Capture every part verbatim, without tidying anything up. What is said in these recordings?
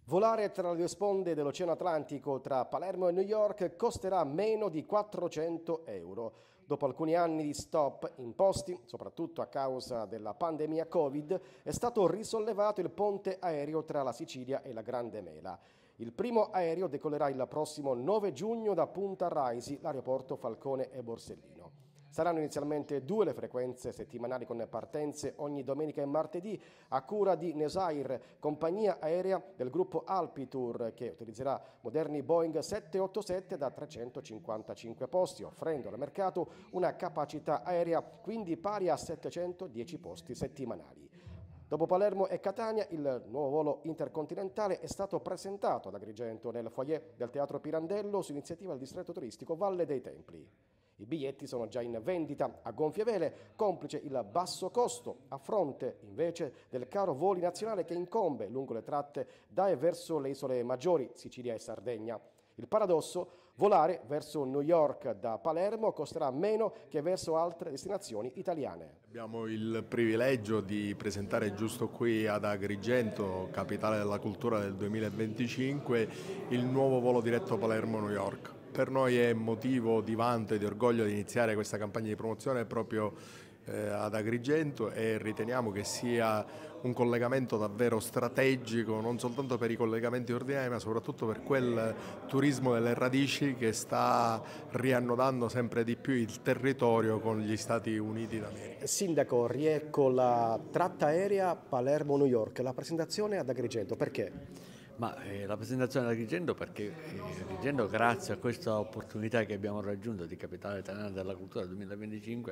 Volare tra le due sponde dell'Oceano Atlantico tra Palermo e New York costerà meno di quattrocento euro. Dopo alcuni anni di stop imposti, soprattutto a causa della pandemia Covid, è stato risollevato il ponte aereo tra la Sicilia e la Grande Mela. Il primo aereo decollerà il prossimo nove giugno da Punta Raisi, l'aeroporto Falcone e Borsellino. Saranno inizialmente due le frequenze settimanali con partenze ogni domenica e martedì a cura di Nesair, compagnia aerea del gruppo Alpitour, che utilizzerà moderni Boeing sette otto sette da trecentocinquantacinque posti, offrendo al mercato una capacità aerea quindi pari a settecentodieci posti settimanali. Dopo Palermo e Catania, il nuovo volo intercontinentale è stato presentato ad Agrigento nel foyer del Teatro Pirandello su iniziativa del distretto turistico Valle dei Templi. I biglietti sono già in vendita a gonfie vele, complice il basso costo, a fronte invece del caro voli nazionale che incombe lungo le tratte da e verso le isole maggiori, Sicilia e Sardegna. Il paradosso, volare verso New York da Palermo costerà meno che verso altre destinazioni italiane. Abbiamo il privilegio di presentare giusto qui ad Agrigento, capitale della cultura del duemilaventicinque, il nuovo volo diretto Palermo-New York. Per noi è motivo di vanto e di orgoglio di iniziare questa campagna di promozione proprio eh, ad Agrigento e riteniamo che sia un collegamento davvero strategico non soltanto per i collegamenti ordinari ma soprattutto per quel turismo delle radici che sta riannodando sempre di più il territorio con gli Stati Uniti d'America. Sindaco, riecco la tratta aerea Palermo-New York, la presentazione ad Agrigento, perché? Ma eh, la presentazione ad Agrigento perché eh, Agrigento, grazie a questa opportunità che abbiamo raggiunto di capitale italiana della cultura duemilaventicinque,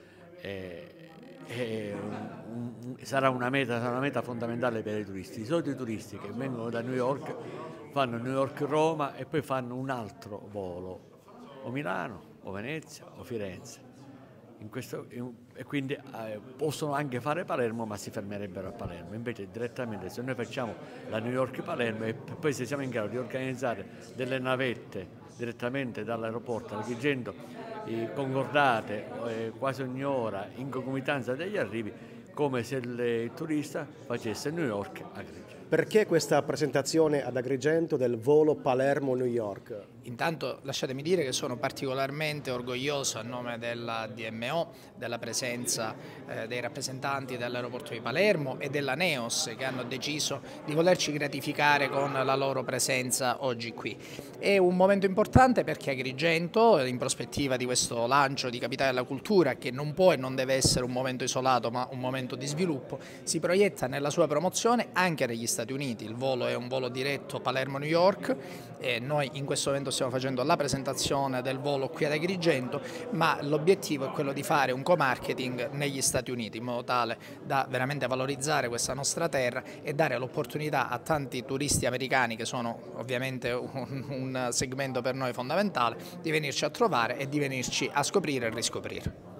eh, è un, un, sarà, una meta, sarà una meta fondamentale per i turisti. I soliti turisti che vengono da New York fanno New York-Roma e poi fanno un altro volo, o Milano, o Venezia, o Firenze. In questo, in, e quindi eh, possono anche fare Palermo ma si fermerebbero a Palermo, invece direttamente se noi facciamo la New York-Palermo e poi se siamo in grado di organizzare delle navette direttamente dall'aeroporto ad Agrigento eh, concordate eh, quasi ogni ora in concomitanza degli arrivi, come se il turista facesse New York-Agrigento. Perché questa presentazione ad Agrigento del volo Palermo-New York? Intanto lasciatemi dire che sono particolarmente orgoglioso a nome della D M O della presenza eh, dei rappresentanti dell'aeroporto di Palermo e della Neos che hanno deciso di volerci gratificare con la loro presenza oggi qui. È un momento importante perché Agrigento, in prospettiva di questo lancio di Capitale della Cultura, che non può e non deve essere un momento isolato ma un momento di sviluppo, si proietta nella sua promozione anche negli Stati Uniti. Il volo è un volo diretto Palermo-New York e noi in questo momento stiamo facendo la presentazione del volo qui ad Agrigento, ma l'obiettivo è quello di fare un co-marketing negli Stati Uniti in modo tale da veramente valorizzare questa nostra terra e dare l'opportunità a tanti turisti americani, che sono ovviamente un, un segmento per noi fondamentale, di venirci a trovare e di venirci a scoprire e riscoprire.